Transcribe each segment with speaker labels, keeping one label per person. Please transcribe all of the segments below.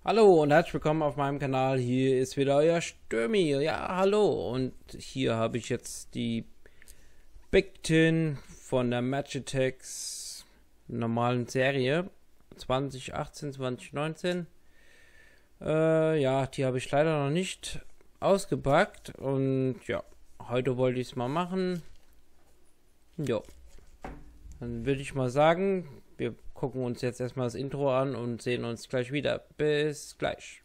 Speaker 1: Hallo und herzlich willkommen auf meinem Kanal. Hier ist wieder euer Stürmi. Ja, hallo. Und hier habe ich jetzt die Big Tin von der Magitex normalen Serie 2018, 2019. Ja, die habe ich leider noch nicht ausgepackt. Und ja, heute wollte ich es mal machen. Jo. Dann würde ich mal sagen, wir gucken uns jetzt erstmal das Intro an und sehen uns gleich wieder. Bis gleich.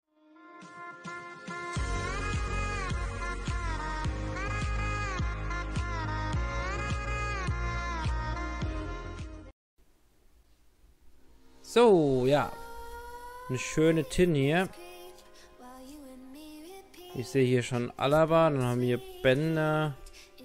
Speaker 1: So, ja. Eine schöne Tin hier. Ich sehe hier schon Alaba, dann haben wir Bender.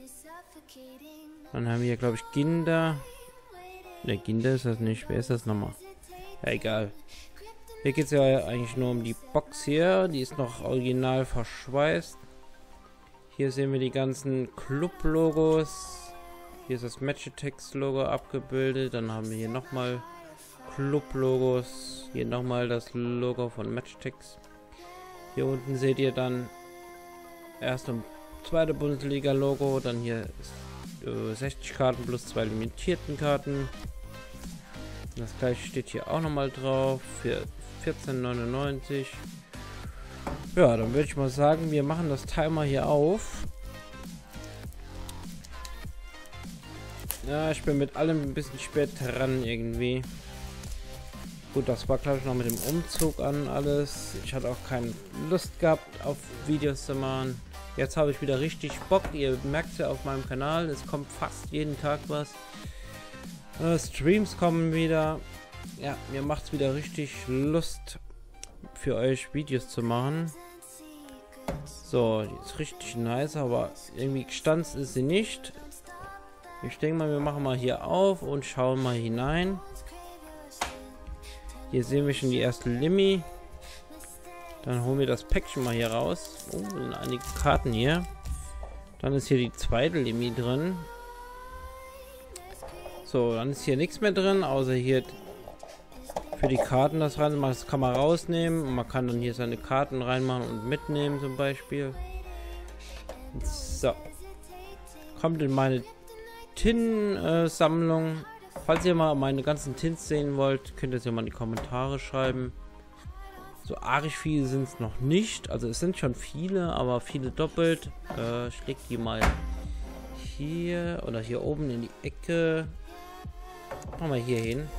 Speaker 1: Dann haben wir, glaube ich, Ginder. Ne, Ginder ist das nicht. Wer ist das nochmal? Ja, egal. Hier geht es ja eigentlich nur um die Box hier. Die ist noch original verschweißt. Hier sehen wir die ganzen Club-Logos. Hier ist das Magitex-Logo abgebildet. Dann haben wir hier nochmal Club-Logos. Hier nochmal das Logo von Magitex. Hier unten seht ihr dann erste und zweite Bundesliga-Logo. Dann hier ist 60 Karten plus 2 limitierten Karten. Das gleiche steht hier auch nochmal drauf für 14,99. Ja, dann würde ich mal sagen, wir machen das Timer hier auf. Ja, ich bin mit allem ein bisschen spät dran irgendwie. Gut, das war glaube ich noch mit dem Umzug an alles. Ich hatte auch keine Lust gehabt auf Videos zu machen. Jetzt habe ich wieder richtig Bock. Ihr merkt es ja auf meinem Kanal. Es kommt fast jeden Tag was. Streams kommen wieder. Ja, mir macht es wieder richtig Lust für euch Videos zu machen. So, die ist richtig nice, aber irgendwie gestanzt ist sie nicht. Ich denke mal, wir machen mal hier auf und schauen mal hinein. Hier sehen wir schon die erste Limi. Dann holen wir das Päckchen mal hier raus. Oh, sind einige Karten hier. Dann ist hier die zweite Limi drin. So, dann ist hier nichts mehr drin, außer hier für die Karten das rein. Das kann man rausnehmen. Und man kann dann hier seine Karten reinmachen und mitnehmen zum Beispiel. So. Kommt in meine Tin-Sammlung. Falls ihr mal meine ganzen Tins sehen wollt, könnt ihr es ja mal in die Kommentare schreiben. So arg viele sind es noch nicht. Also es sind schon viele, aber viele doppelt. Ich leg die mal hier oder hier oben in die Ecke. Machen wir hier hin.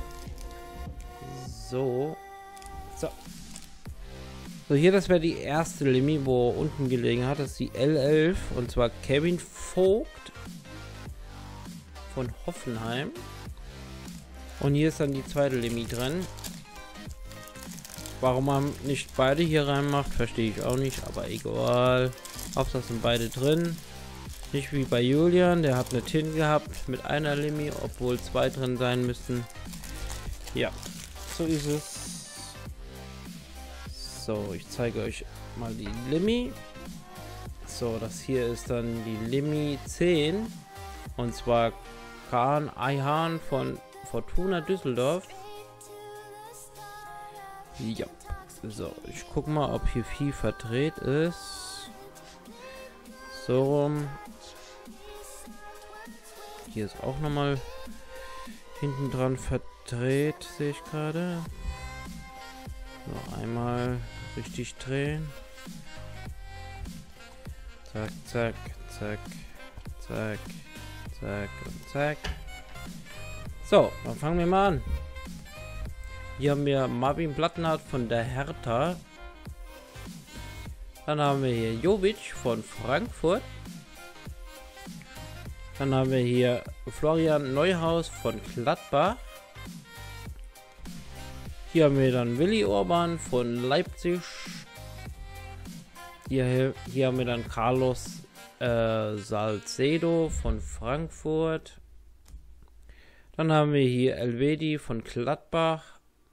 Speaker 1: So. So. So, hier, das wäre die erste Limi, wo unten gelegen hat. Das ist die L11. Und zwar Kevin Vogt von Hoffenheim. Und hier ist dann die zweite Limi drin. Warum man nicht beide hier reinmacht, verstehe ich auch nicht, aber egal. Hauptsache sind beide drin. Nicht wie bei Julian, der hat eine Tin gehabt mit einer Limi, obwohl zwei drin sein müssten. Ja, so ist es. So, ich zeige euch mal die Limi. So, das hier ist dann die Limi 10. Und zwar Kahn Ayhan von Fortuna Düsseldorf. Ja, so, ich guck mal, ob hier viel verdreht ist. So rum. Hier ist auch nochmal hinten dran verdreht, sehe ich gerade. Noch einmal richtig drehen. Zack, zack, zack, zack, zack und zack. So, dann fangen wir mal an. Hier haben wir Marvin Plattenhardt von der Hertha. Dann haben wir hier Jovic von Frankfurt. Dann haben wir hier Florian Neuhaus von Gladbach. Hier haben wir dann Willi Orban von Leipzig. Hier haben wir dann Carlos Salcedo von Frankfurt. Dann haben wir hier Elvedi von Gladbach.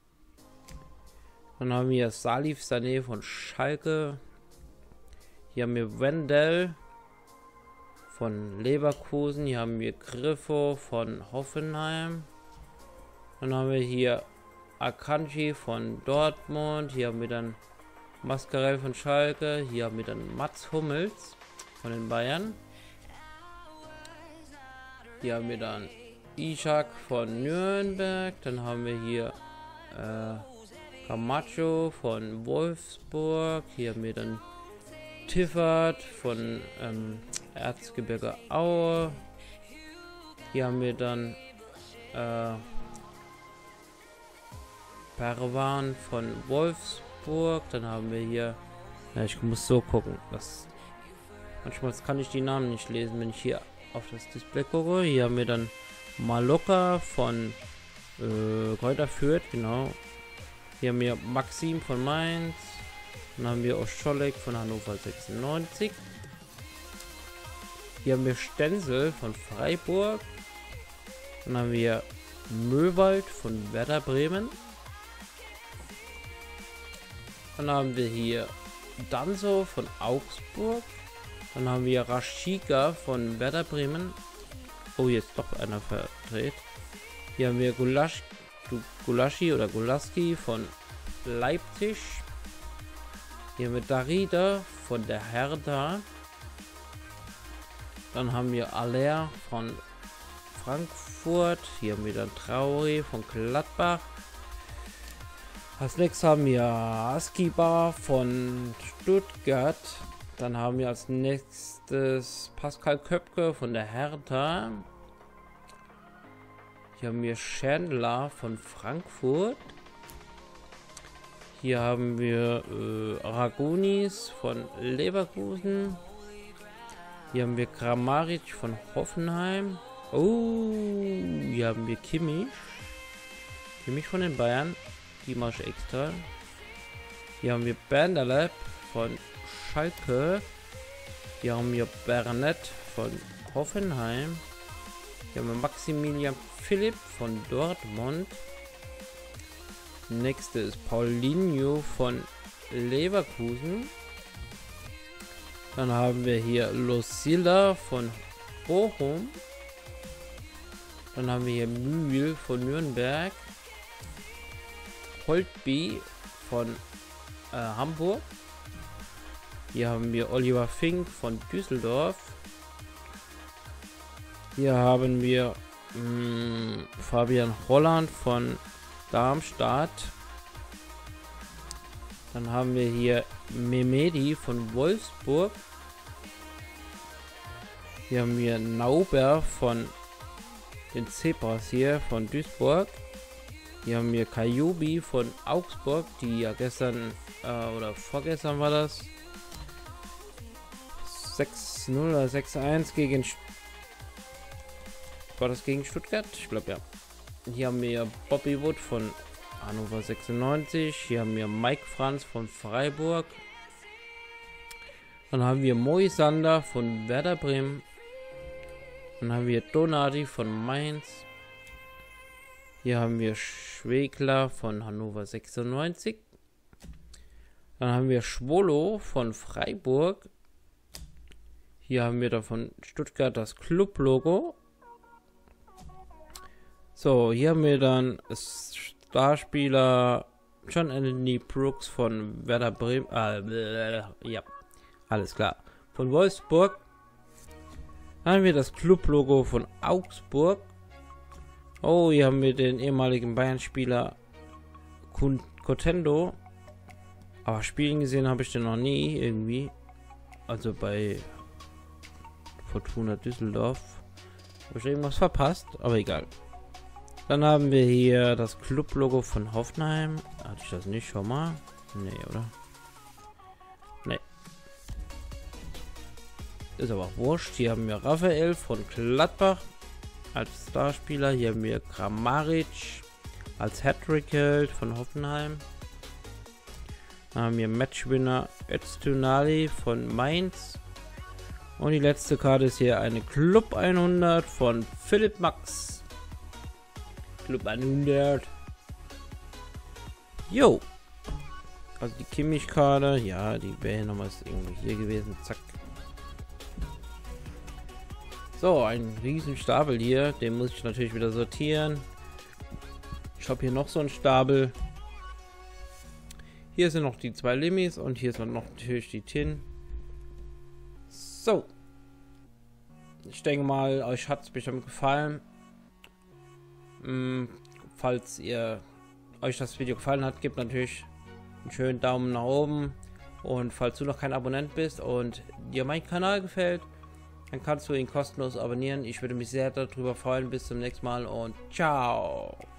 Speaker 1: Dann haben wir Salif Sané von Schalke. Hier haben wir Wendell von Leverkusen. Hier haben wir Griffo von Hoffenheim. Dann haben wir hier Akanji von Dortmund. Hier haben wir dann Mascarell von Schalke. Hier haben wir dann Mats Hummels von den Bayern. Hier haben wir dann Ishak von Nürnberg. Dann haben wir hier Camacho von Wolfsburg. Hier haben wir dann Tiffert von Erzgebirge Aue. Hier haben wir dann Perwan von Wolfsburg. Dann haben wir hier, ja, ich muss so gucken, manchmal kann ich die Namen nicht lesen, wenn ich hier auf das Display gucke. Hier haben wir dann Maloka von Kräuter Fürth, genau. Hier haben wir Maxim von Mainz. Dann haben wir Oscholek von Hannover 96. Hier haben wir Stenzel von Freiburg. Dann haben wir Möwald von Werder Bremen. Dann haben wir hier Danso von Augsburg. Dann haben wir Rashica von Werder Bremen. Oh, jetzt doch einer verdreht. Hier haben wir Gulaschi oder Gulaski von Leipzig. Hier haben wir Darida von der Hertha. Dann haben wir Aller von Frankfurt. Hier haben wir dann Traoré von Gladbach. Als nächstes haben wir Askibar von Stuttgart. Dann haben wir als nächstes Pascal Köpke von der Hertha. Hier haben wir Chandler von Frankfurt. Hier haben wir Aragonis von Leverkusen. Hier haben wir Kramaric von Hoffenheim. Oh, hier haben wir Kimmich. Kimmich von den Bayern. Die mache ich extra. Hier haben wir Bendelab von Schalke. Hier haben wir Bernett von Hoffenheim. Hier haben wir Maximilian Philipp von Dortmund. Nächste ist Paulinho von Leverkusen. Dann haben wir hier Lucilla von Bochum. Dann haben wir hier Mühl von Nürnberg. Holtby von Hamburg. Hier haben wir Oliver Fink von Düsseldorf. Hier haben wir Fabian Holland von Darmstadt. Dann haben wir hier Mehmedi von Wolfsburg. Hier haben wir Nauber von den Zebras hier von Duisburg. Hier haben wir Kajubi von Augsburg, die ja gestern oder vorgestern war das 6-0 oder 6-1 gegen gegen Stuttgart? Ich glaube ja. Hier haben wir Bobby Wood von Hannover 96. Hier haben wir Mike Franz von Freiburg. Dann haben wir Moisander von Werder Bremen. Dann haben wir Donati von Mainz. Hier haben wir Schwegler von Hannover 96. Dann haben wir Schwolo von Freiburg. Hier haben wir da von Stuttgart das Club-Logo. So, hier haben wir dann Starspieler John Anthony Brooks von Werder Bremen. Ja, alles klar. Von Wolfsburg. Dann haben wir das Club-Logo von Augsburg. Oh, hier haben wir den ehemaligen Bayern-Spieler Cotendo. Aber spielen gesehen habe ich den noch nie irgendwie. Also bei Fortuna Düsseldorf. Habe ich irgendwas verpasst? Aber egal. Dann haben wir hier das Club-Logo von Hoffenheim. Hatte ich das nicht schon mal? Nee, oder? Nee. Ist aber auch wurscht. Hier haben wir Raphael von Gladbach als Starspieler. Hier haben wir Kramaric als Hattrick-Held von Hoffenheim. Dann haben wir Matchwinner Öztunali von Mainz. Und die letzte Karte ist hier eine Club 100 von Philipp Max. Club 100. Jo. Also die Kimmich-Karte. Ja, die wäre nochmal irgendwie hier gewesen. Zack. So, ein riesen Stapel hier. Den muss ich natürlich wieder sortieren. habe hier noch so einen Stapel. Hier sind noch die 2 Limis und hier sind noch natürlich die Tin. So. Ich denke mal, euch hat es bestimmt gefallen. Falls euch das Video gefallen hat, gebt natürlich einen schönen Daumen nach oben. Und falls du noch kein Abonnent bist und dir mein Kanal gefällt, dann kannst du ihn kostenlos abonnieren. Ich würde mich sehr darüber freuen. Bis zum nächsten Mal und ciao.